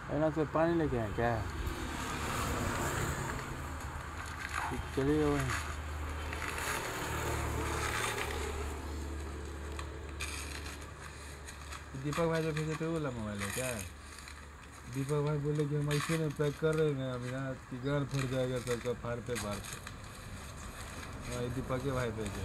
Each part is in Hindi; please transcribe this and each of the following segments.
ऐना से पानी लेके आए क्या? चलिए वहीं। दीपक भाई जो भेजे थे वो वाला मोबाइल है क्या? दीपक भाई बोले कि हम ऐसे नहीं पैक कर रहे हैं अभी यहाँ कि घर फट जाएगा सबका फाड़ते फाड़ते। हाँ, दीपक के भाई भेजे।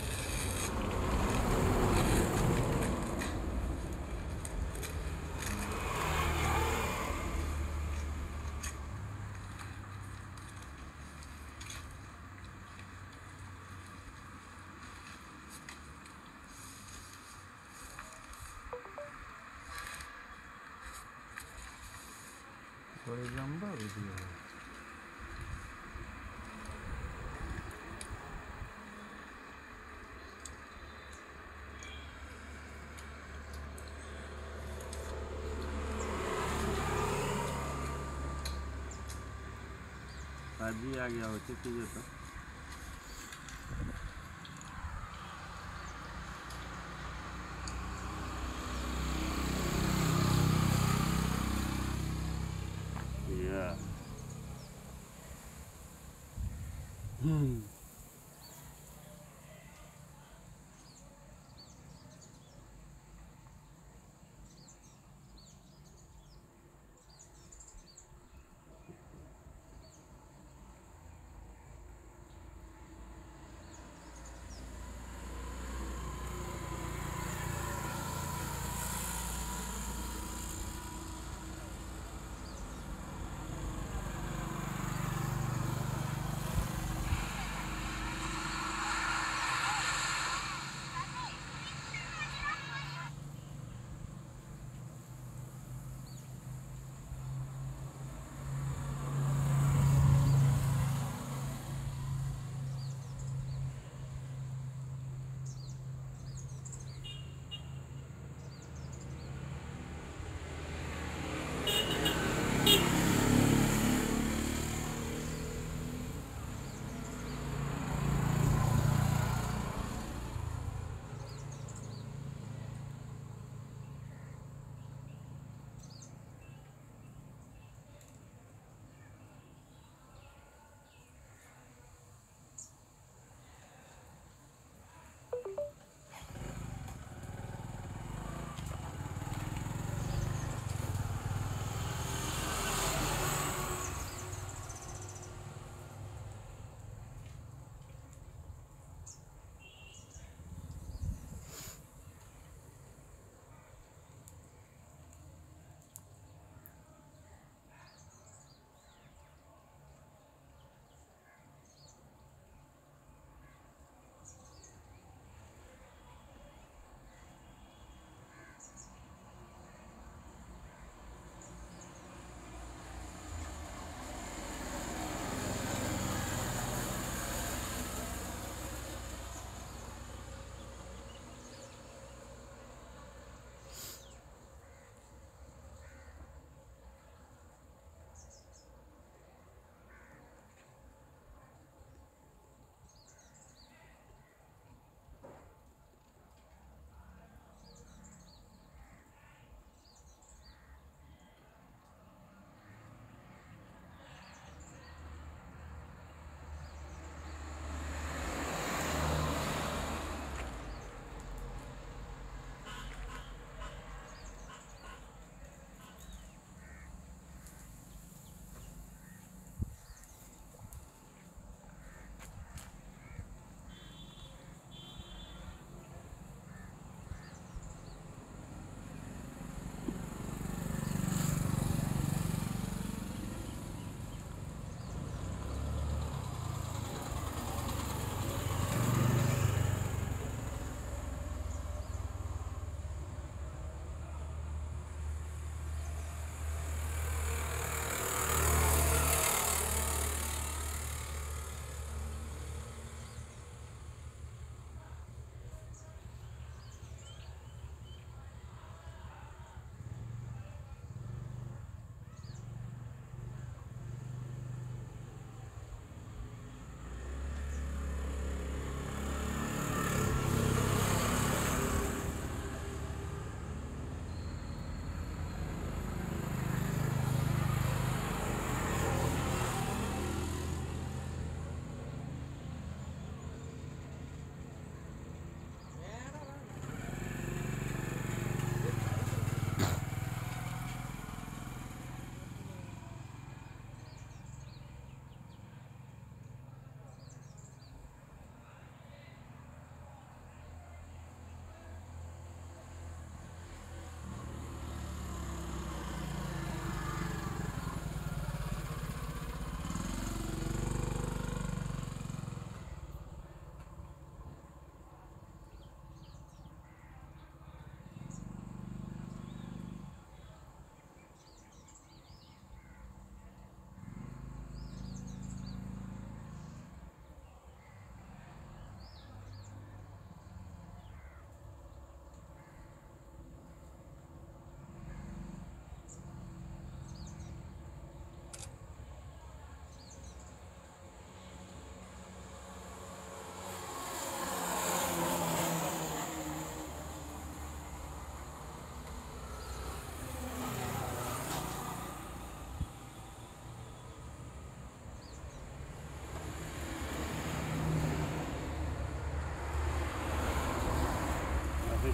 थोड़ी लंबा वीडियो है। हाजी आ गया हो कीजिए तो।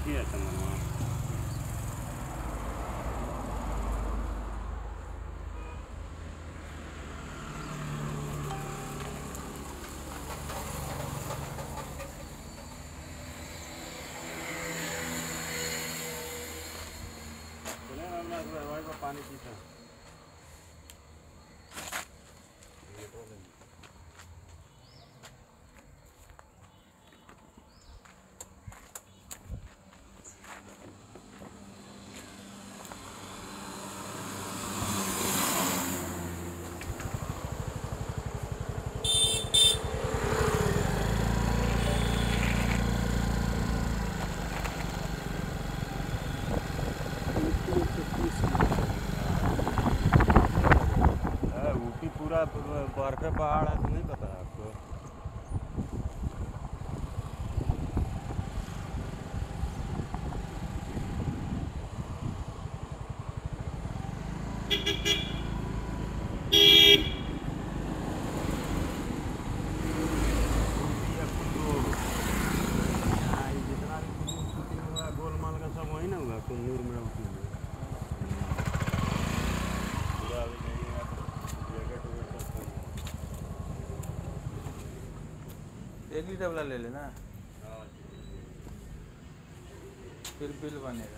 देखिए चंदन पानी पीता पूरा बर्फ पहाड़ है तो नहीं पता है आपको। जितना भी हुआ गोलमाल का सब वही ना हुआ कुन्नूर में एक लीटर वाला ले लेना, फिर बिल बनेगा।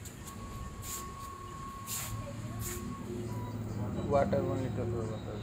वाटर 1 लीटर होगा।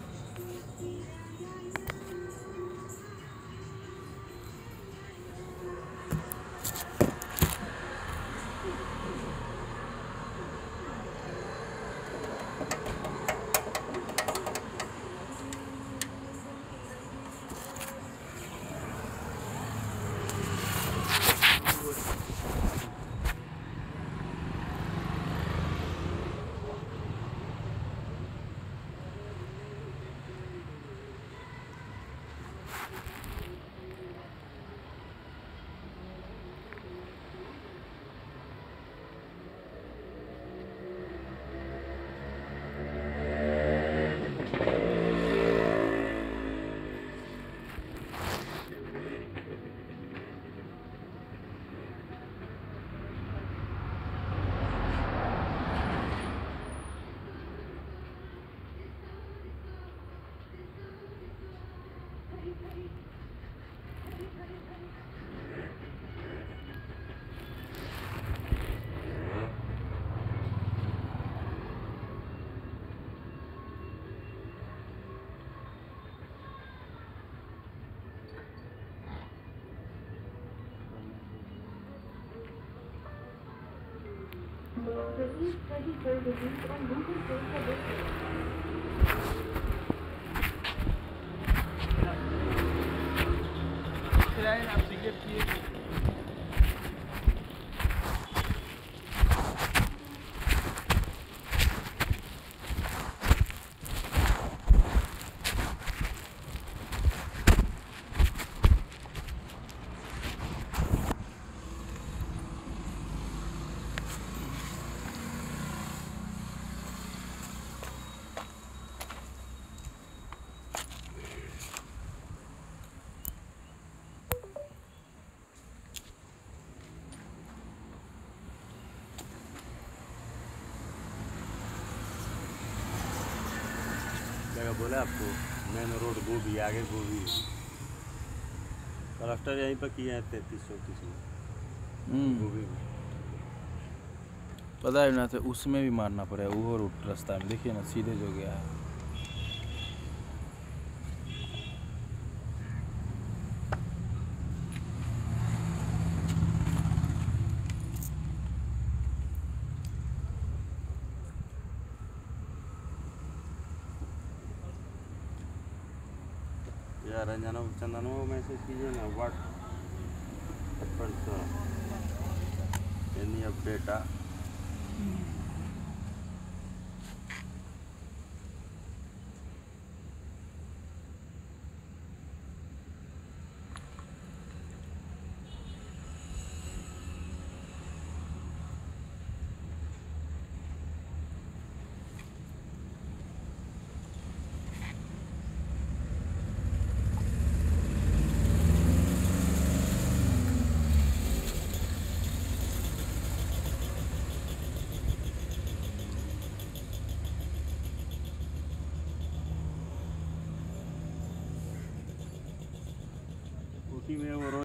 Received 34 reviews on Google Play for this week. आप सिगरेट पिए क्या बोला आपको, मेन रोड गोभी आगे गोभी क्लस्टर यहीं पर किए हैं 33-34 में गोभी में। पता है ना, तो उसमें भी मारना पड़ेगा वो रूट रास्ता में। देखिए ना सीधे जो गया है। यार रंजना चंदन को मैसेज कीजिए ना, व्हाट्सएप एनी अपडेट में वो